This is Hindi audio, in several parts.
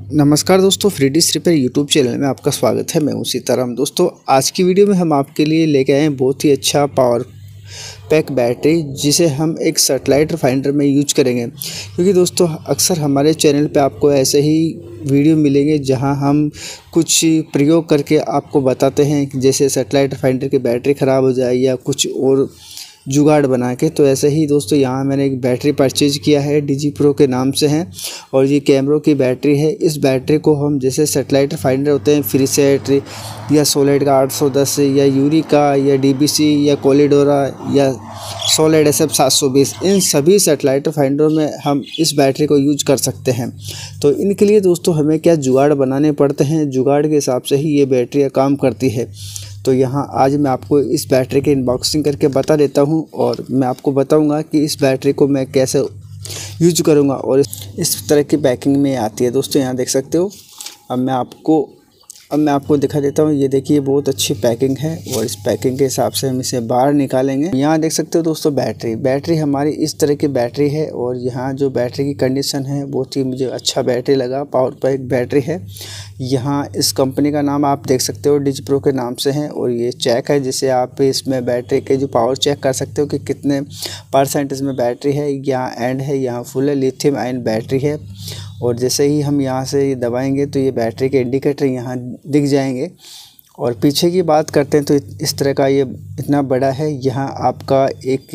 नमस्कार दोस्तों, फ्रीडीज रिपेयर यूट्यूब चैनल में आपका स्वागत है। मैं हूं सीताराम। दोस्तों, आज की वीडियो में हम आपके लिए लेके आए हैं बहुत ही अच्छा पावर पैक बैटरी, जिसे हम एक सैटेलाइट फाइंडर में यूज करेंगे। क्योंकि दोस्तों, अक्सर हमारे चैनल पे आपको ऐसे ही वीडियो मिलेंगे जहां हम कुछ प्रयोग करके आपको बताते हैं कि जैसे सैटेलाइट फाइंडर की बैटरी ख़राब हो जाए या कुछ और जुगाड़ बना के। तो ऐसे ही दोस्तों, यहाँ मैंने एक बैटरी परचेज किया है, डीजी प्रो के नाम से है और ये कैमरों की बैटरी है। इस बैटरी को हम जैसे सैटेलाइट फाइंडर होते हैं फ्रीसेट या सोलिड का 810 या यूरिका या डीबीसी या कोलिडोरा या सोलिड SF 720, इन सभी सैटेलाइट फाइंडरों में हम इस बैटरी को यूज कर सकते हैं। तो इनके लिए दोस्तों हमें क्या जुगाड़ बनाने पड़ते हैं, जुगाड़ के हिसाब से ही ये बैटरी काम करती है। तो यहाँ आज मैं आपको इस बैटरी की अनबॉक्सिंग करके बता देता हूँ और मैं आपको बताऊँगा कि इस बैटरी को मैं कैसे यूज करूँगा। और इस तरह की पैकिंग में आती है दोस्तों, यहाँ देख सकते हो। अब मैं आपको दिखा देता हूँ। ये देखिए, बहुत अच्छी पैकिंग है और इस पैकिंग के हिसाब से हम इसे बाहर निकालेंगे। यहाँ देख सकते हो दोस्तों, बैटरी हमारी इस तरह की बैटरी है और यहाँ जो बैटरी की कंडीशन है बहुत ही मुझे अच्छा बैटरी लगा। पावर पैक बैटरी है। यहाँ इस कंपनी का नाम आप देख सकते हो, डीजी प्रो के नाम से है। और ये चेक है, जिसे आप इसमें बैटरी के जो पावर चेक कर सकते हो कि कितने % इसमें बैटरी है। यहाँ एंड है, यहाँ फुल है, लिथियम आयन बैटरी है। और जैसे ही हम यहाँ से दबाएंगे तो ये बैटरी के इंडिकेटर यहाँ दिख जाएंगे। और पीछे की बात करते हैं तो इस तरह का ये इतना बड़ा है। यहाँ आपका एक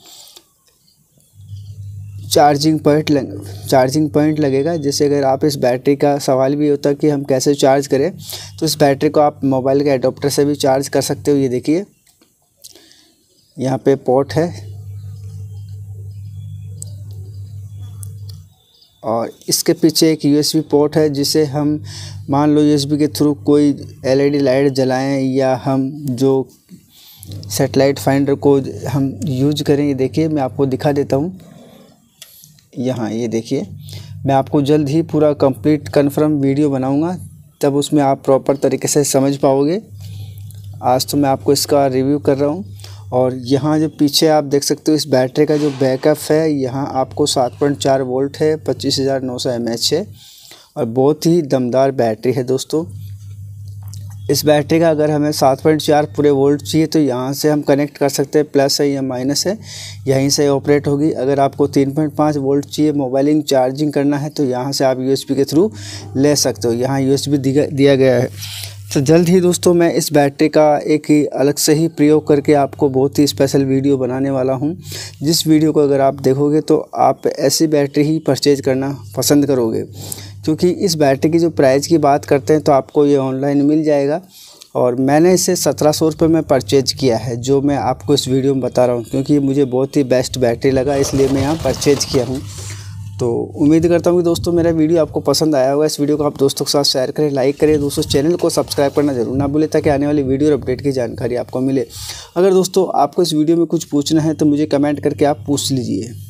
चार्जिंग पॉइंट लगेगा। जैसे अगर आप इस बैटरी का सवाल भी होता है कि हम कैसे चार्ज करें, तो इस बैटरी को आप मोबाइल के एडाप्टर से भी चार्ज कर सकते हो। ये देखिए, यहाँ पे पोर्ट है और इसके पीछे एक USB पोर्ट है, जिसे हम मान लो USB के थ्रू कोई LED लाइट जलाएं या हम जो सैटेलाइट फाइंडर को हम यूज करें। ये देखिए, मैं आपको दिखा देता हूँ। यहाँ ये देखिए, मैं आपको जल्द ही पूरा कंप्लीट कन्फर्म वीडियो बनाऊँगा, तब उसमें आप प्रॉपर तरीके से समझ पाओगे। आज तो मैं आपको इसका रिव्यू कर रहा हूँ। और यहाँ जो पीछे आप देख सकते हो, इस बैटरी का जो बैकअप है, यहाँ आपको 7.4 वोल्ट है, 25,900 mAh है और बहुत ही दमदार बैटरी है दोस्तों। इस बैटरी का अगर हमें 7.4 पूरे वोल्ट चाहिए तो यहाँ से हम कनेक्ट कर सकते हैं, प्लस है या माइनस है, यहीं से ऑपरेट होगी। अगर आपको 3.5 वोल्ट चाहिए, मोबाइलिंग चार्जिंग करना है, तो यहाँ से आप USB के थ्रू ले सकते हो। यहाँ USB दिया गया है। तो जल्द ही दोस्तों मैं इस बैटरी का एक ही अलग से ही प्रयोग करके आपको बहुत ही स्पेशल वीडियो बनाने वाला हूं, जिस वीडियो को अगर आप देखोगे तो आप ऐसी बैटरी ही परचेज करना पसंद करोगे। क्योंकि इस बैटरी की जो प्राइस की बात करते हैं तो आपको ये ऑनलाइन मिल जाएगा और मैंने इसे 1700 रुपये में परचेज किया है, जो मैं आपको इस वीडियो में बता रहा हूँ। क्योंकि मुझे बहुत ही बेस्ट बैटरी लगा, इसलिए मैं यहाँ परचेज किया हूँ। तो उम्मीद करता हूँ कि दोस्तों मेरा वीडियो आपको पसंद आया होगा। इस वीडियो को आप दोस्तों के साथ शेयर करें, लाइक करें। दोस्तों चैनल को सब्सक्राइब करना जरूर ना भूलें, ताकि आने वाली वीडियो और अपडेट की जानकारी आपको मिले। अगर दोस्तों आपको इस वीडियो में कुछ पूछना है तो मुझे कमेंट करके आप पूछ लीजिए।